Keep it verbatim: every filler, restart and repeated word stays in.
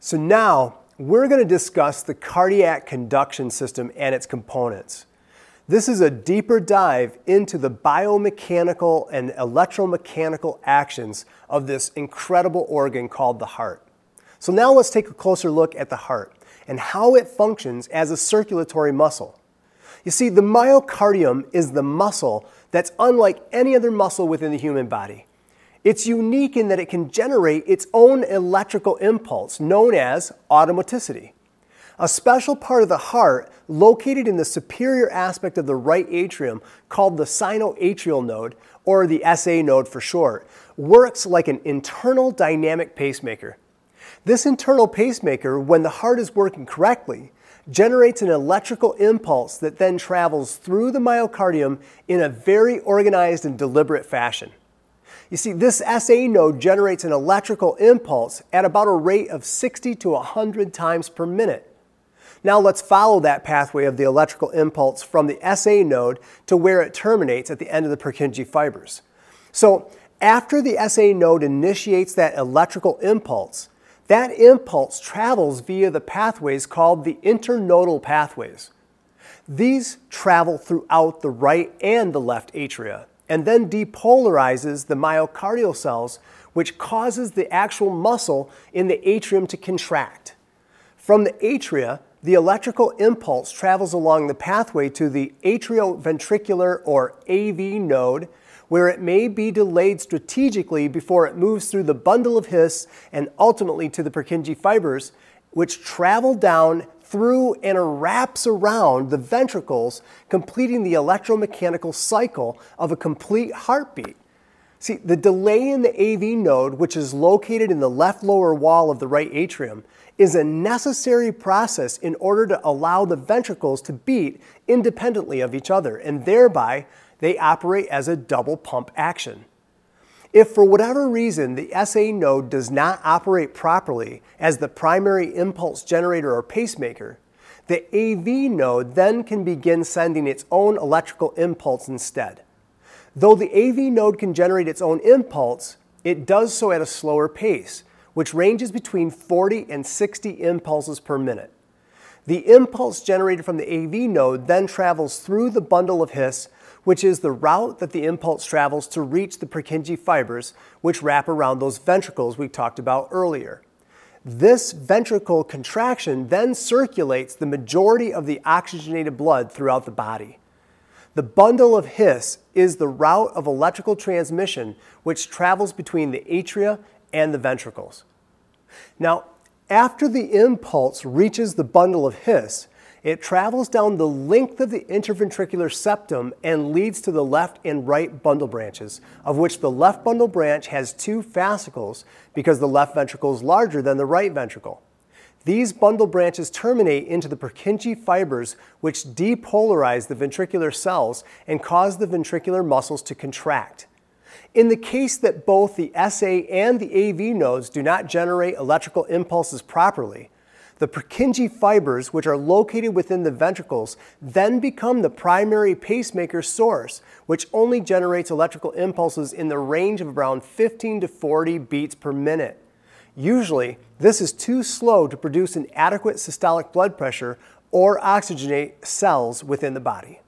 So now we're going to discuss the cardiac conduction system and its components. This is a deeper dive into the biomechanical and electromechanical actions of this incredible organ called the heart. So now let's take a closer look at the heart and how it functions as a circulatory muscle. You see, the myocardium is the muscle that's unlike any other muscle within the human body. It's unique in that it can generate its own electrical impulse, known as automaticity. A special part of the heart, located in the superior aspect of the right atrium, called the sinoatrial node, or the S A node for short, works like an internal dynamic pacemaker. This internal pacemaker, when the heart is working correctly, generates an electrical impulse that then travels through the myocardium in a very organized and deliberate fashion. You see, this S A node generates an electrical impulse at about a rate of sixty to one hundred times per minute. Now let's follow that pathway of the electrical impulse from the S A node to where it terminates at the end of the Purkinje fibers. So after the S A node initiates that electrical impulse, that impulse travels via the pathways called the internodal pathways. These travel throughout the right and the left atria, and then depolarizes the myocardial cells, which causes the actual muscle in the atrium to contract. From the atria, the electrical impulse travels along the pathway to the atrioventricular or A V node, where it may be delayed strategically before it moves through the bundle of His and ultimately to the Purkinje fibers, which travel down through and wraps around the ventricles, completing the electromechanical cycle of a complete heartbeat. See, the delay in the A V node, which is located in the left lower wall of the right atrium, is a necessary process in order to allow the ventricles to beat independently of each other, and thereby they operate as a double pump action. If for whatever reason the S A node does not operate properly as the primary impulse generator or pacemaker, the A V node then can begin sending its own electrical impulse instead. Though the A V node can generate its own impulse, it does so at a slower pace, which ranges between forty and sixty impulses per minute. The impulse generated from the A V node then travels through the bundle of His, which is the route that the impulse travels to reach the Purkinje fibers, which wrap around those ventricles we talked about earlier. This ventricle contraction then circulates the majority of the oxygenated blood throughout the body. The bundle of His is the route of electrical transmission which travels between the atria and the ventricles. Now, after the impulse reaches the bundle of His, it travels down the length of the interventricular septum and leads to the left and right bundle branches, of which the left bundle branch has two fascicles because the left ventricle is larger than the right ventricle. These bundle branches terminate into the Purkinje fibers, which depolarize the ventricular cells and cause the ventricular muscles to contract. In the case that both the S A and the A V nodes do not generate electrical impulses properly, the Purkinje fibers, which are located within the ventricles, then become the primary pacemaker source, which only generates electrical impulses in the range of around fifteen to forty beats per minute. Usually, this is too slow to produce an adequate systolic blood pressure or oxygenate cells within the body.